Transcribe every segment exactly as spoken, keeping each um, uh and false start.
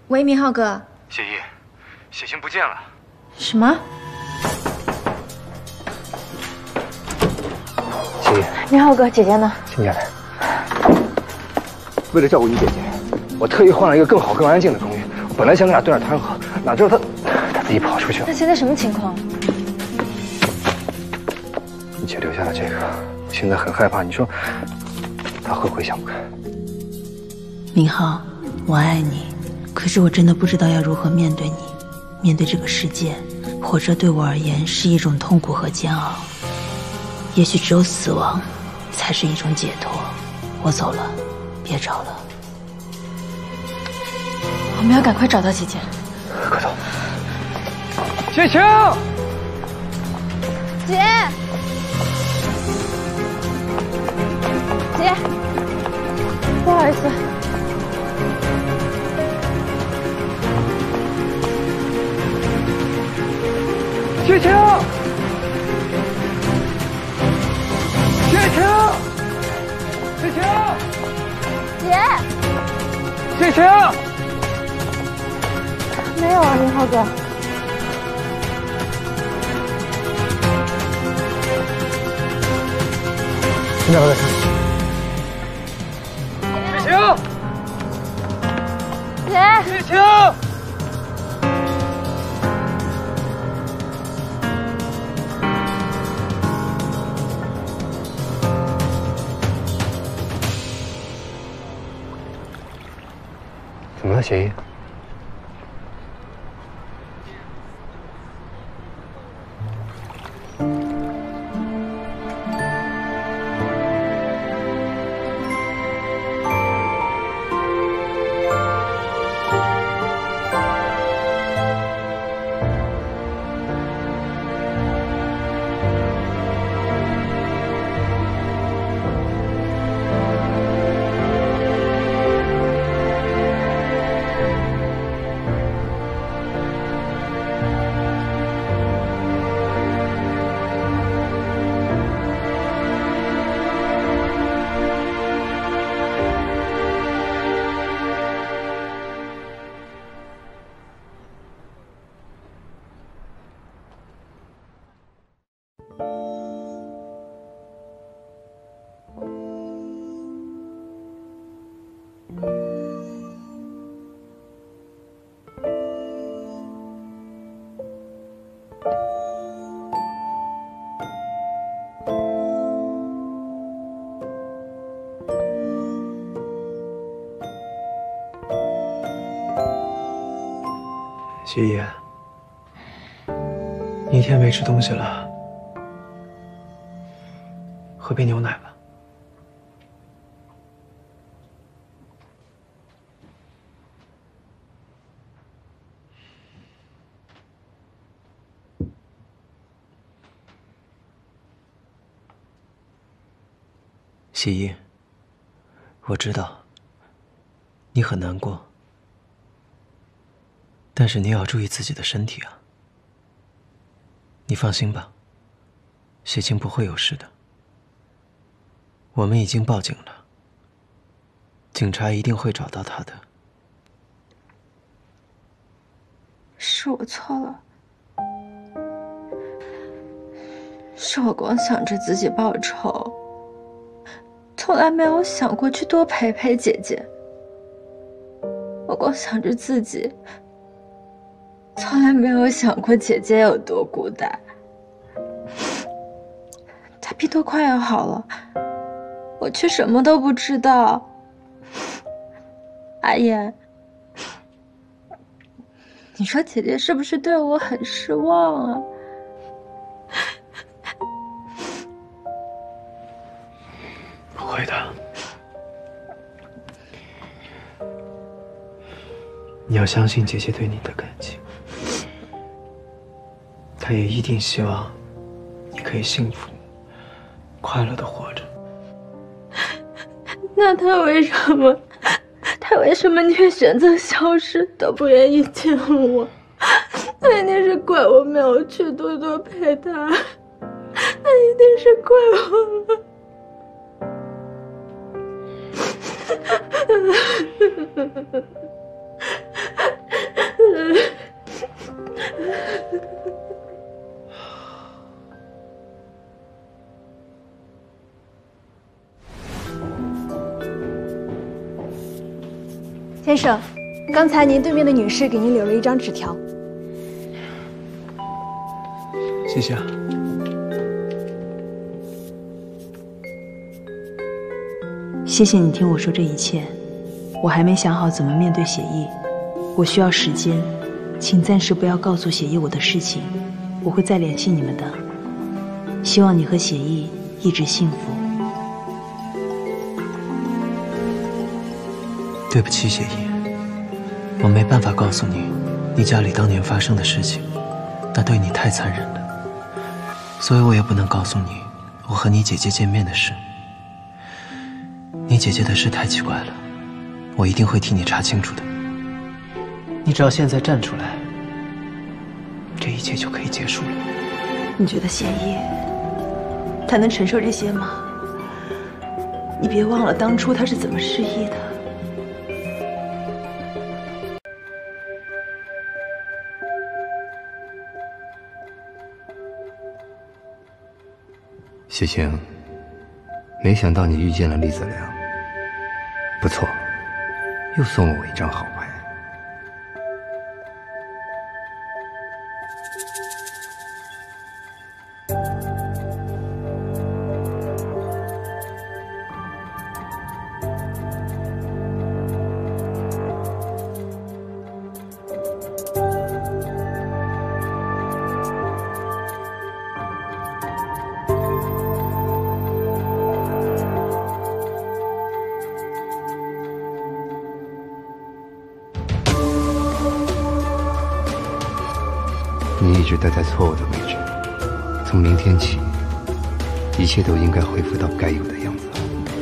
喂，明浩哥。 雪姨，雪清不见了。 什么？ 雪姨， 明浩哥，姐姐呢？ 进家来。为了照顾你姐姐，我特意换了一个更好、更安静的公寓。我本来想跟俩对着谈和，哪知道他他自己跑出去了。 那现在什么情况？ 你姐留下了这个，我现在很害怕。你说他会不会想不开？ 明浩，我爱你，可是我真的不知道要如何面对你，面对这个世界。活着对我而言是一种痛苦和煎熬，也许只有死亡才是一种解脱。我走了，别找了。 我们要赶快找到姐姐。 快走！雪清， 姐，姐，不好意思。 雪清，雪清，雪清， 姐， 雪清， 没有啊，明浩哥。 你两个在看。雪清， 姐， 雪清。怎么了，雪姨？ 雪姨，你一天没吃东西了，喝杯牛奶吧。雪姨，我知道你很难过。但是你也要注意自己的身体啊！你放心吧，雪清不会有事的。我们已经报警了，警察一定会找到他的。 是我错了，是我光想着自己报仇，从来没有想过去多陪陪姐姐。我光想着自己。从来没有想过姐姐有多孤单。她病都快要好了，我却什么都不知道。阿言，你说姐姐是不是对我很失望啊？ 不会的，你要相信姐姐对你的感情。他也一定希望你可以幸福、快乐的活着。 那他为什么？他为什么宁愿选择消失，都不愿意见我？他一定是怪我没有去多多陪他，他一定是怪我了。 先生，刚才您对面的女士给您留了一张纸条。 谢谢啊。 谢谢你听我说这一切，我还没想好怎么面对写意，我需要时间，请暂时不要告诉写意我的事情，我会再联系你们的。希望你和写意一直幸福。 对不起，写意，我没办法告诉你，你家里当年发生的事情，那对你太残忍了，所以我也不能告诉你我和你姐姐见面的事。你姐姐的事太奇怪了，我一定会替你查清楚的。你只要现在站出来，这一切就可以结束了。 你觉得写意他能承受这些吗？你别忘了当初他是怎么失忆的。 谢晴，没想到你遇见了厉子良，不错，又送了我一张好牌。你一直待在错误的位置，从明天起，一切都应该恢复到该有的样子。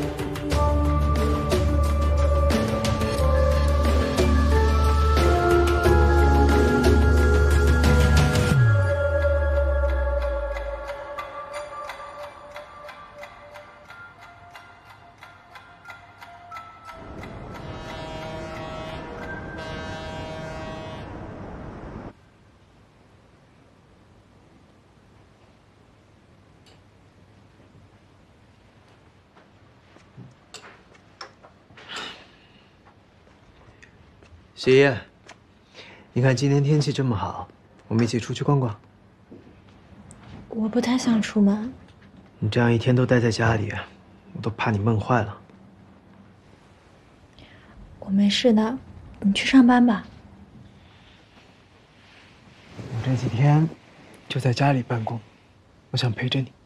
雪夜，你看今天天气这么好，我们一起出去逛逛。 我不太想出门。 你这样一天都待在家里，我都怕你闷坏了。 我没事的，你去上班吧。 我这几天就在家里办公，我想陪着你。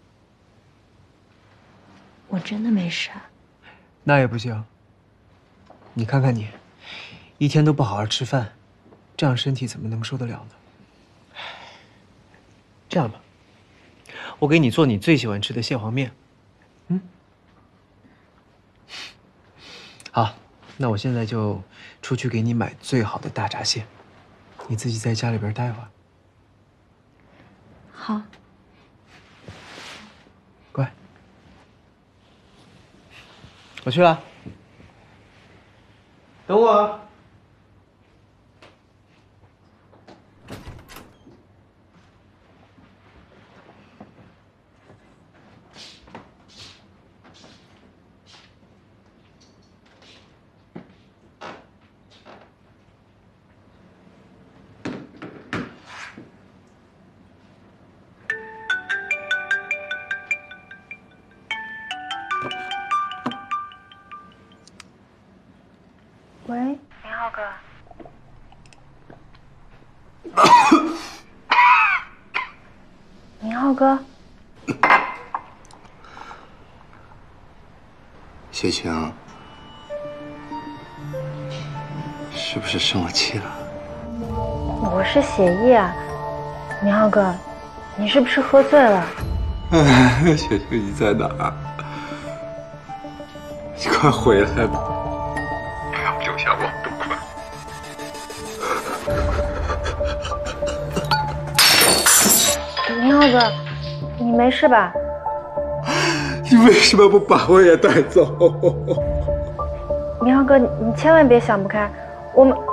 我真的没事。 那也不行。你看看你，一天都不好好吃饭，这样身体怎么能受得了呢？这样吧，我给你做你最喜欢吃的蟹黄面。嗯，好，那我现在就出去给你买最好的大闸蟹，你自己在家里边待会儿。 好。 乖，我去了，等我。 喂，明浩哥。明浩哥。 谢晴，是不是生了气了？ 我是写意啊，明浩哥，你是不是喝醉了？ 哎，雪晴你在哪儿？你快回来吧！要不就像我都快。 明浩哥，你没事吧？ 你为什么不把我也带走？ 明浩哥，你你千万别想不开，我们。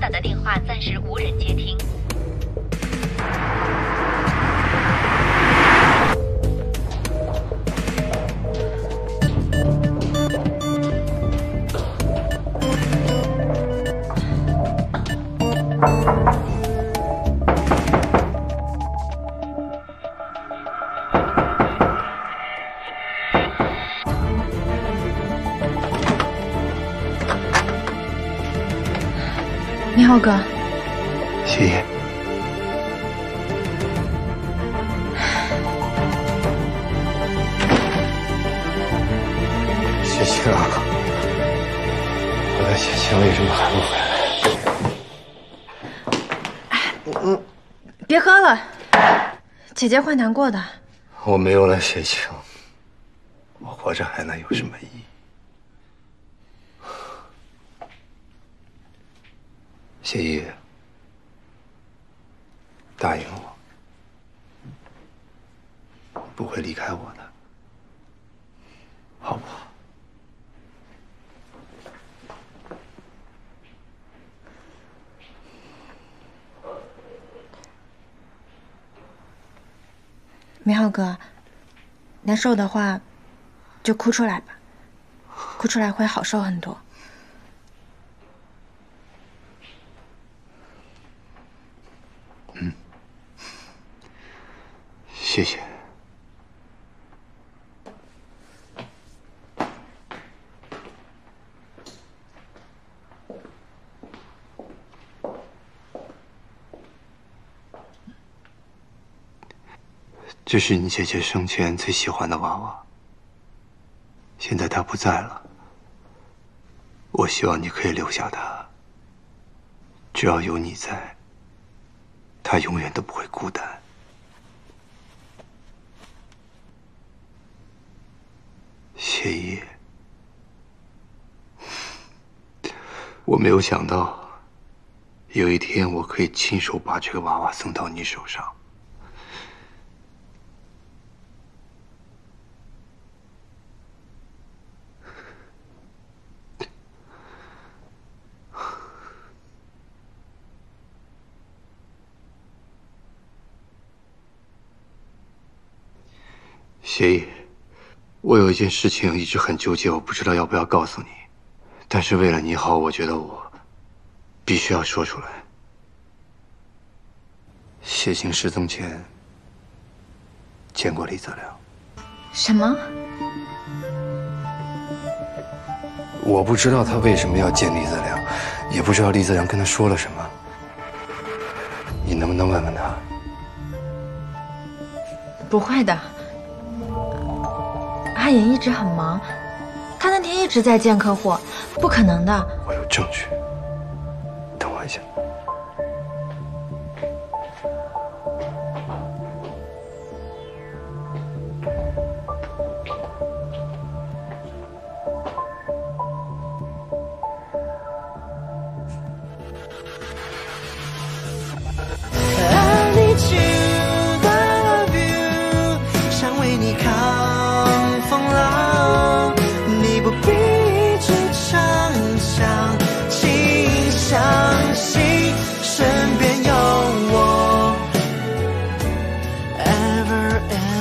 打的电话暂时无人接听。 明浩哥， 谢谢。雪晴啊，我的雪晴为什么还不回来？ 嗯，别喝了，姐姐会难过的。 我没有了雪晴，我活着还能有什么意义？谢意，答应我，不会离开我的，好不好？ 明浩哥，难受的话，就哭出来吧，哭出来会好受很多。 嗯，谢谢。这是你姐姐生前最喜欢的娃娃，现在她不在了，我希望你可以留下她。只要有你在，她永远都不会孤单。谢意，我没有想到，有一天我可以亲手把这个娃娃送到你手上。谢意，我有一件事情一直很纠结，我不知道要不要告诉你，但是为了你好，我觉得我必须要说出来。谢晴失踪前见过李泽良。 什么？ 我不知道他为什么要见李泽良，也不知道李泽良跟他说了什么。你能不能问问他？ 不会的。阿言一直很忙，他那天一直在见客户，不可能的。 我有证据，等我一下。 Ever